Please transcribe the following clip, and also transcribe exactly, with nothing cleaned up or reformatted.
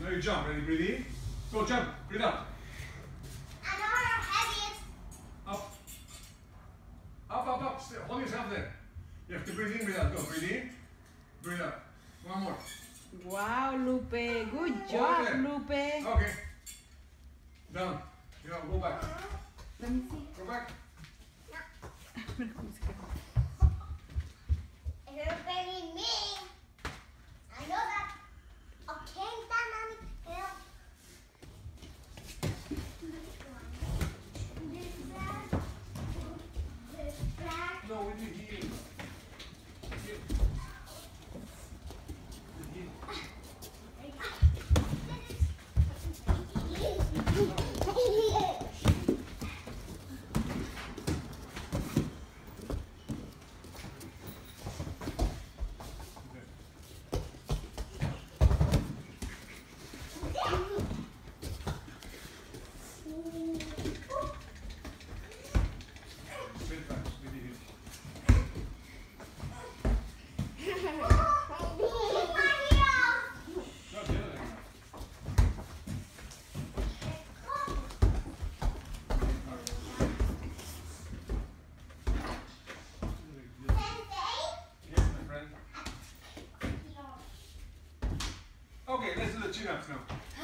Now you jump. Ready? Breathe in. Go jump. Breathe out. Another heavy. Up. Up, up, up. Stay. Hold yourself there. You have to breathe in, breathe out. Go. Breathe in. Breathe out. One more. Wow, Lupe. Good Hold job, it there. Lupe. Okay. Down. You know, go back. Let me see. Go back. You're begging me. I know that. Okay, Mami. Help. This back. This back. No, we need here. Here. Here. Sit back. We need here. Go, the other leg. Yes, my friend. Okay, let's do the chin-ups now.